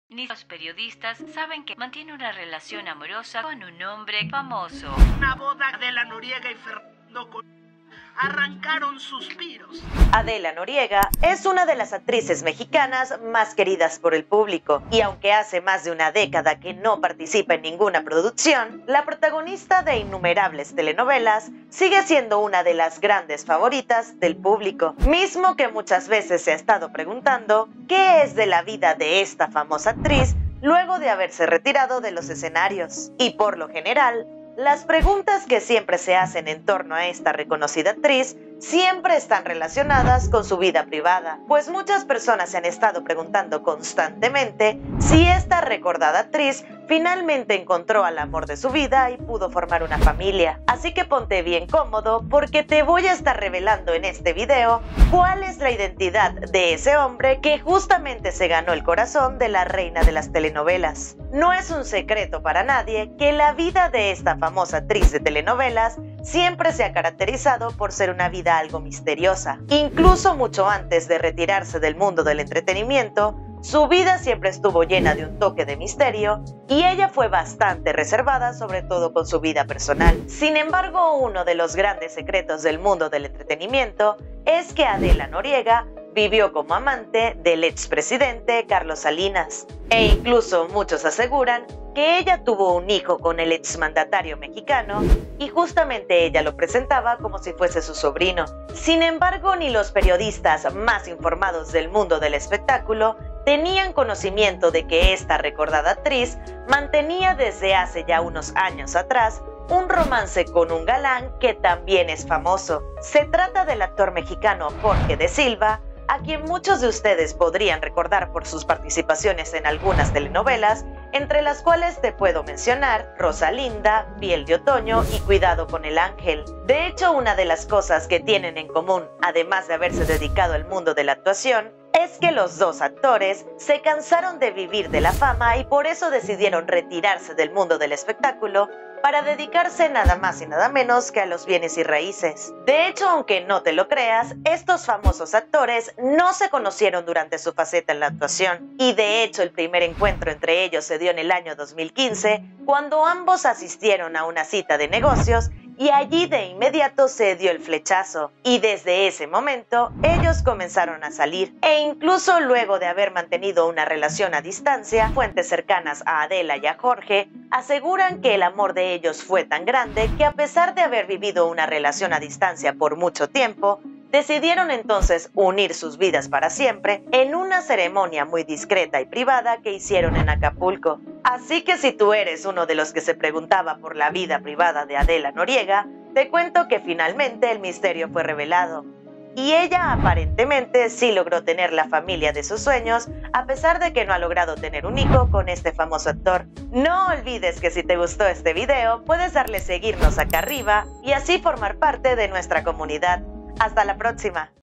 Ni los periodistas saben que mantiene una relación amorosa con un hombre famoso. Una boda de Adela Noriega y Fernando arrancaron suspiros. Adela Noriega es una de las actrices mexicanas más queridas por el público, y aunque hace más de una década que no participa en ninguna producción, la protagonista de innumerables telenovelas sigue siendo una de las grandes favoritas del público, mismo que muchas veces se ha estado preguntando qué es de la vida de esta famosa actriz luego de haberse retirado de los escenarios. Y por lo general, las preguntas que siempre se hacen en torno a esta reconocida actriz siempre están relacionadas con su vida privada, pues muchas personas se han estado preguntando constantemente si esta recordada actriz finalmente encontró al amor de su vida y pudo formar una familia. Así que ponte bien cómodo porque te voy a estar revelando en este video cuál es la identidad de ese hombre que justamente se ganó el corazón de la reina de las telenovelas. No es un secreto para nadie que la vida de esta famosa actriz de telenovelas siempre se ha caracterizado por ser una vida algo misteriosa. Incluso mucho antes de retirarse del mundo del entretenimiento, su vida siempre estuvo llena de un toque de misterio y ella fue bastante reservada, sobre todo con su vida personal. Sin embargo, uno de los grandes secretos del mundo del entretenimiento es que Adela Noriega vivió como amante del expresidente Carlos Salinas, e incluso muchos aseguran que ella tuvo un hijo con el exmandatario mexicano y justamente ella lo presentaba como si fuese su sobrino. Sin embargo, ni los periodistas más informados del mundo del espectáculo tenían conocimiento de que esta recordada actriz mantenía desde hace ya unos años atrás un romance con un galán que también es famoso. Se trata del actor mexicano Jorge de Silva, a quien muchos de ustedes podrían recordar por sus participaciones en algunas telenovelas, entre las cuales te puedo mencionar Rosalinda, Piel de Otoño y Cuidado con el Ángel. De hecho, una de las cosas que tienen en común, además de haberse dedicado al mundo de la actuación, es que los dos actores se cansaron de vivir de la fama y por eso decidieron retirarse del mundo del espectáculo para dedicarse nada más y nada menos que a los bienes y raíces. De hecho, aunque no te lo creas, estos famosos actores no se conocieron durante su faceta en la actuación, y de hecho el primer encuentro entre ellos se dio en el año 2015, cuando ambos asistieron a una cita de negocios y allí de inmediato se dio el flechazo, y desde ese momento ellos comenzaron a salir, e incluso luego de haber mantenido una relación a distancia, fuentes cercanas a Adela y a Jorge aseguran que el amor de ellos fue tan grande que a pesar de haber vivido una relación a distancia por mucho tiempo, decidieron entonces unir sus vidas para siempre en una ceremonia muy discreta y privada que hicieron en Acapulco. Así que si tú eres uno de los que se preguntaba por la vida privada de Adela Noriega, te cuento que finalmente el misterio fue revelado. Y ella aparentemente sí logró tener la familia de sus sueños, a pesar de que no ha logrado tener un hijo con este famoso actor. No olvides que si te gustó este video, puedes darle seguirnos acá arriba y así formar parte de nuestra comunidad. Hasta la próxima.